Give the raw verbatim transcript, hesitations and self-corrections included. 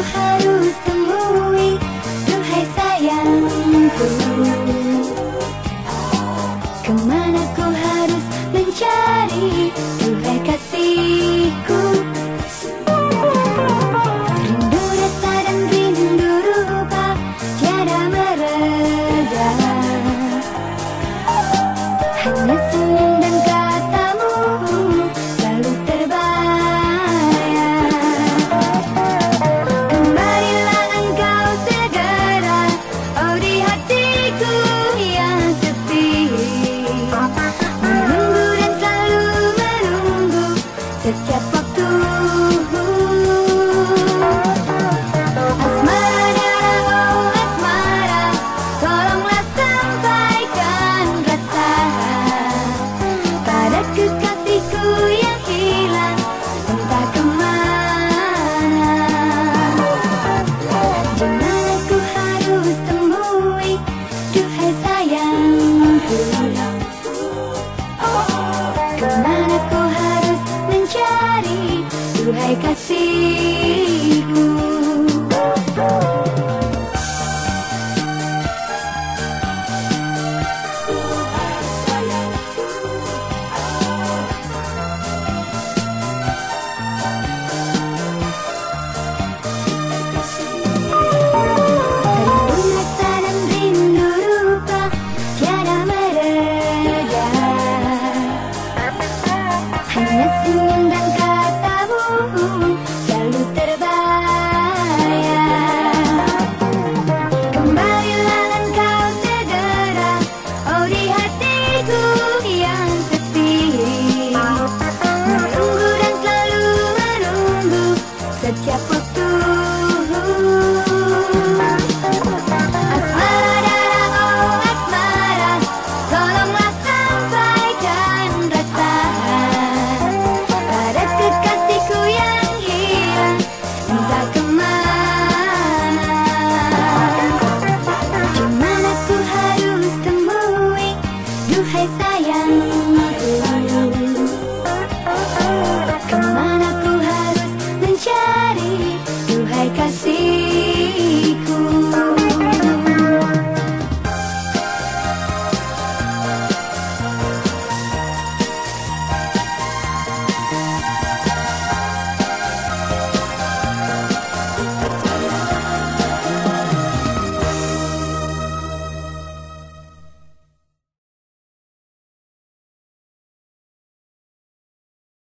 harus temui, duhai sayangku. Kemana ku harus mencari, duhai kasihku. Rindu rasa dan rindu rupa tiada mereda. Hanya senyum dan katamu selalu terbayang. Kembalilah engkau segera, oh di hatiku yang sepi. Menunggu dan selalu menunggu setiap waktu. Asmara, oh asmara, tolonglah sampaikan rasa pada kekasihku yang hilang entah kemana. Di mana ku harus temui, duhai sayangku. Kemana ku harus mencari, duhai kasihku. Rindu rasa dan rindu rupa tiada mereda. Hanya senyum dan